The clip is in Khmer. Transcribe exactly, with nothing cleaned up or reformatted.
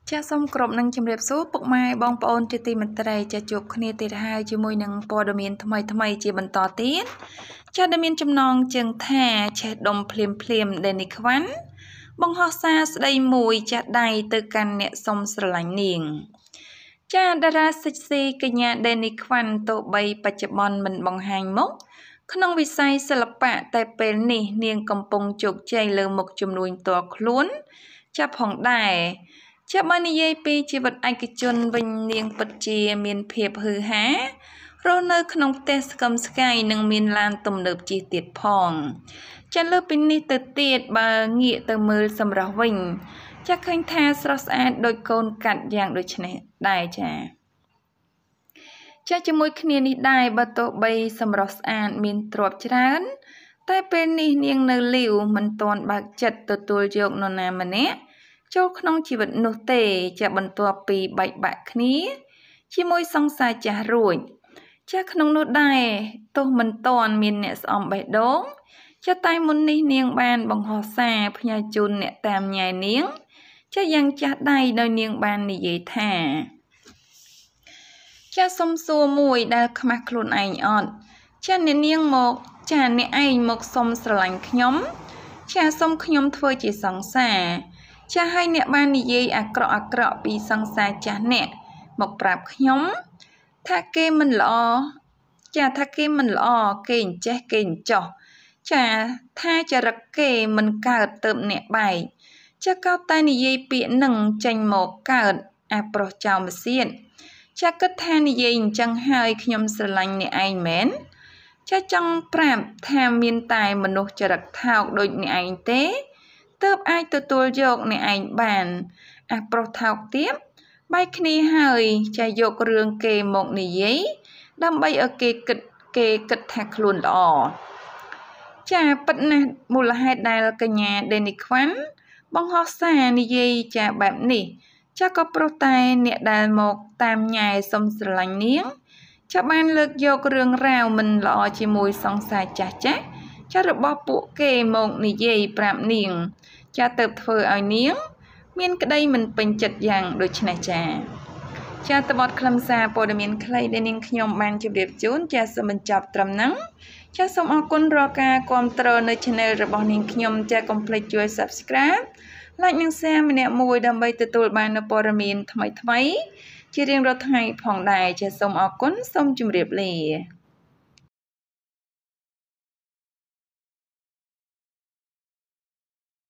ចាសូមគោរពនឹងជម្រាបសួរពុកម៉ែបងប្អូនជាទីមេត្រីចាជួបគ្នាទៀតហើយជាមួយនឹងព័ត៌មានថ្មីថ្មីជាបន្តទៀតចាដែលមានចំណងជើងថាឆេះដុំភ្លាមភ្លាមដេនីខ្វាន់បង្ហោះសារស្ដីមួយចាស់ដៃទៅកាន់អ្នកសុំស្រឡាញ់នាងចាតារាសិចស៊ីកញ្ញាដេនីខ្វាន់ទោះបីបច្ចុប្បន្នមិនបង្ហាញមុខក្នុងវិស័យសិល្បៈតែពេលនេះនាងកំពុងជោគជ័យលើមុខជំនួញផ្ទាល់ខ្លួនចាផងដែរចាបើនិយាយពីជីវិតឯកជនវិញនាងពិតជាមានភាពហ៊ឺហារស់នៅក្នុងផ្ទះស្កឹមស្កៃនិងមានឡានទំនើបជិះទៀតផងចាលើពីនេះទៅទៀតបើងាកទៅមើលសម្រស់វិញចាឃើញថាស្រស់ស្អាតដូចកូនកាត់យ៉ាងដូចនេះដែរចាចាជាមួយគ្នានេះដែរបើទោះបីសម្រស់ស្អាតមានទ្រព្យច្រើនតែពេលនេះនាងនៅលីវមិនទាន់បើកចិត្តទទួលយកនរណាម្នាក់ចូលក្នុងជីវិតនោះទេចាបន្ទាប់ពីបែកបាក់គ្នាជាមួយសង្សារចាស់រួចចាក្នុងនោះដែរទោះមិនទាន់មានអ្នកស្អំបេះដូងចាតែមុននេះនាងបានបង្ហោះសារផ្ញើជូនអ្នកតាមញ៉ែនាងចាយ៉ាងចាស់ដៃដោយនាងបាននិយាយថាចាសុំសួរមួយដែលខ្មាស់ខ្លួនឯងអត់ចាអ្នកនាងមកចាអ្នកឯងមកសុំស្រឡាញ់ខ្ញុំចាសុំខ្ញុំធ្វើជាសង្សារចាឲ្យអ្នកបាននិយាយអាក្រក់អាក្រក់ពីសង្សារចាស់អ្នកមកប្រាប់ខ្ញុំថាគេមិនល្អចាថាគេមិនល្អគេអញ្ចេះគេអញ្ចោះចាថាចរិតគេមិនកើតទៅអ្នកបែកចាកោតតែនិយាយពាក្យនឹងចេញមកកើតអាប្រុសចៅម្សៀតចាគិតថានិយាយអញ្ចឹងហើយខ្ញុំស្រឡាញ់អ្នកឯងមែនចាចង់ប្រាប់ថាមានតែមនុស្សចរិតថោកដូចអ្នកឯងទេទើបអាចទទួលយកអ្នកឯងបានអាប្រុសថោកទៀតបែកគ្នាហើយចាយករឿងគេមកនិយាយដើម្បីឲ្យគេគិតគេគិតថាខ្លួនល្អចាពិតណាស់មូលហេតុដែលកញ្ញាដេនីខ្វាន់បង្ហោះសារនិយាយចាបែបនេះចាក៏ព្រោះតែអ្នកដែលមកតាមញ៉ែសុំស្រឡាញ់នាងចាបានលើកយករឿងរ៉ាវមិនល្អជាមួយសង្សារចាស់ចាស់ចារបស់ពួកគេមកនិយាយប្រាប់នាងចាទៅធ្វើឲ្យនាងមានក្តីមិនពេញចិត្តយ៉ាងដូចនេះចាចាតបតខ្លឹមសារព័ត៌មានខ្លីដែលនាងខ្ញុំបានជម្រាបជូនចាសូមបញ្ចប់ត្រឹមហ្នឹងចាសូមអរគុណរាល់ការគាំទ្រនៅ Channel របស់នាងខ្ញុំចាកុំភ្លេចជួយ Subscribe Like និង Share ម្នាក់មួយដើម្បីទទួលបាននូវព័ត៌មានថ្មីៗជារៀងរាល់ថ្ងៃផងដែរចាសូមអរគុណសូមជម្រាបលា